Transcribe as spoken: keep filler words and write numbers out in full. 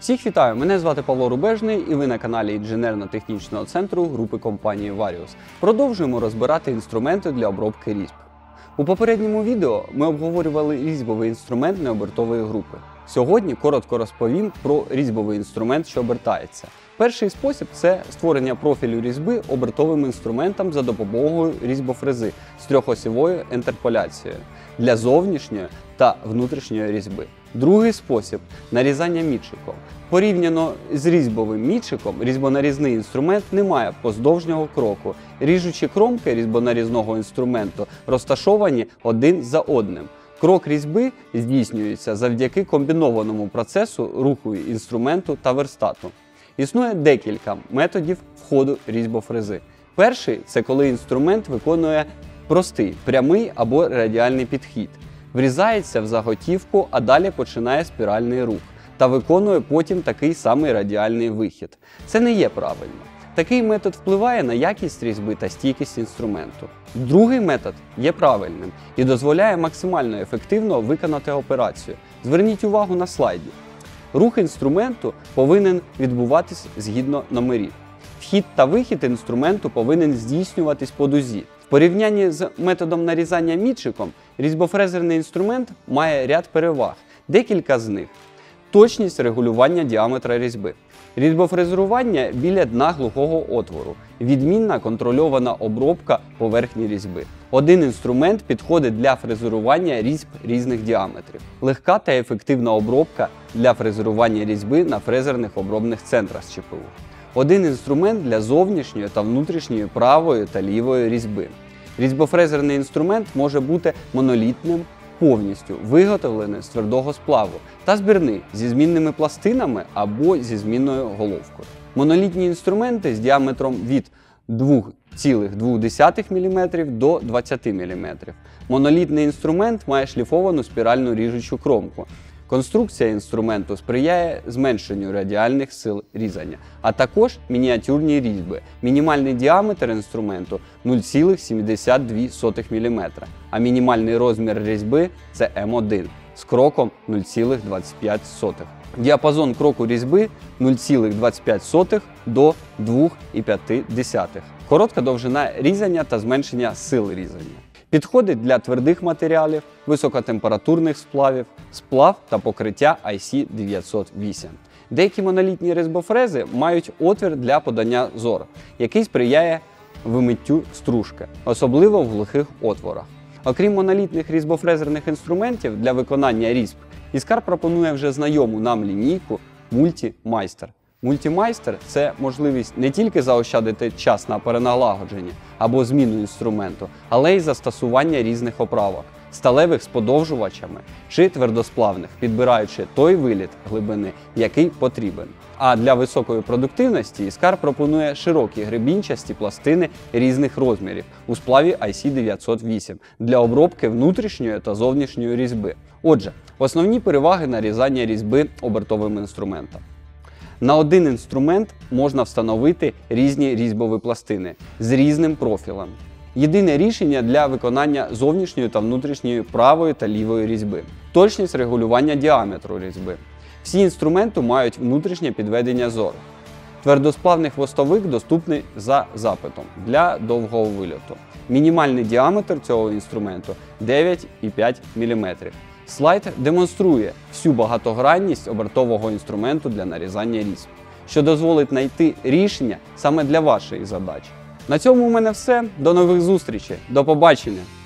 Всіх вітаю! Мене звати Павло Рубежний і ви на каналі інженерно-технічного центру групи компанії Varius. Продовжуємо розбирати інструменти для обробки різьб. У попередньому відео ми обговорювали різьбовий інструмент необертової групи. Сьогодні коротко розповім про різьбовий інструмент, що обертається. Перший спосіб – це створення профілю різьби обертовим інструментом за допомогою різьбофрези з трьохосівою інтерполяцією для зовнішньої та внутрішньої різьби. Другий спосіб – нарізання мітчиком. Порівняно з різьбовим мітчиком, різьбонарізний інструмент не має поздовжнього кроку. Ріжучі кромки різьбонарізного інструменту розташовані один за одним. Крок різьби здійснюється завдяки комбінованому процесу руху інструменту та верстату. Існує декілька методів входу різьбофрези. Перший – це коли інструмент виконує простий, прямий або радіальний підхід. Врізається в заготівку, а далі починає спіральний рух та виконує потім такий самий радіальний вихід. Це не є правильно. Такий метод впливає на якість різьби та стійкість інструменту. Другий метод є правильним і дозволяє максимально ефективно виконати операцію. Зверніть увагу на слайді. Рух інструменту повинен відбуватись згідно номерів. Вхід та вихід інструменту повинен здійснюватись по дузі. В порівнянні з методом нарізання мітчиком, різьбофрезерний інструмент має ряд переваг, декілька з них. Точність регулювання діаметра різьби. Різьбофрезерування біля дна глухого отвору. Відмінна контрольована обробка поверхні різьби. Один інструмент підходить для фрезерування різьб різних діаметрів. Легка та ефективна обробка для фрезерування різьби на фрезерних обробних центрах з ЧПУ. Один інструмент для зовнішньої та внутрішньої правої та лівої різьби. Різьбофрезерний інструмент може бути монолітним, повністю виготовлений з твердого сплаву та збірний зі змінними пластинами або зі змінною головкою. Монолітні інструменти з діаметром від двох цілих двох десятих міліметра до двадцяти міліметрів. Монолітний інструмент має шліфовану спіральну ріжучу кромку. Конструкція інструменту сприяє зменшенню радіальних сил різання, а також мініатюрні різьби. Мінімальний діаметр інструменту нуль цілих сімдесят дві сотих міліметра, а мінімальний розмір різьби – це М один з кроком нуль цілих двадцять п'ять сотих. Діапазон кроку різьби нуль цілих двадцять п'ять сотих до двох цілих п'ять десятих. Коротка довжина різання та зменшення сил різання. Підходить для твердих матеріалів, високотемпературних сплавів, сплав та покриття ай сі дев'ятсот вісім. Деякі монолітні різьбофрези мають отвір для подання зор, який сприяє вимиттю стружки, особливо в глухих отворах. Окрім монолітних різьбофрезерних інструментів для виконання різьб, Іскар пропонує вже знайому нам лінійку Multi-Meister. Multi-Meister – це можливість не тільки заощадити час на переналагодження або зміну інструменту, але й застосування різних оправок, сталевих з подовжувачами чи твердосплавних, підбираючи той виліт глибини, який потрібен. А для високої продуктивності Іскар пропонує широкі гребінчасті пластини різних розмірів у сплаві ай сі дев'ятсот вісім для обробки внутрішньої та зовнішньої різьби. Отже, основні переваги нарізання різьби обертовим інструментом. На один інструмент можна встановити різні різьбові пластини з різним профілем. Єдине рішення для виконання зовнішньої та внутрішньої правої та лівої різьби. Точність регулювання діаметру різьби. Всі інструменти мають внутрішнє підведення зор. Твердосплавний хвостовик доступний за запитом для довгого вильоту. Мінімальний діаметр цього інструменту дев'ять цілих п'ять міліметрів. Слайд демонструє всю багатогранність обертового інструменту для нарізання різьб, що дозволить знайти рішення саме для вашої задачі. На цьому у мене все. До нових зустрічей. До побачення!